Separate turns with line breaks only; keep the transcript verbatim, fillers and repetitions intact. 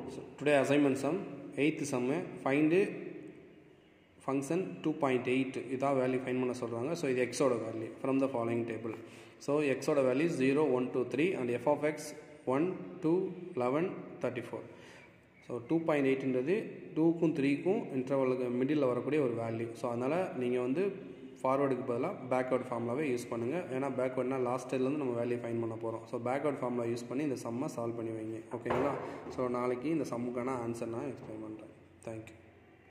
So today assignment sum, eighth sum, find function two point eight இதா value find பண்ண சொல்றாங்க. So இது x ஓட value from the following table. So x ஓட value zero, one, two, three and f of x one, two, eleven, thirty-four. So two point eight ன்றது two க்கும் three க்கும் இன்டர்வலுக்கு middle வரக்கூடிய ஒரு வேல்யூ. ஸோ அதனால் நீங்கள் வந்து ஃபார்வர்டுக்கு பதிலாக பேக்வேர்ட் ஃபார்முலாவே யூஸ் பண்ணுங்கள். ஏன்னா பேக்வேர்ட்னா லாஸ்ட் ஸ்டைல்லேருந்து நம்ம வேல்யூ ஃபைன் பண்ண போகிறோம். ஸோ பேக்வேர்ட் ஃபார்முலா யூஸ் பண்ணி இந்த சம்மை சால்வ் பண்ணி வைங்க. ஓகேங்களா? ஸோ நாளைக்கு இந்த சம்முக்கான ஆன்சர் நான் எக்ஸ்பிளைன் பண்ணுறேன். தேங்க்யூ.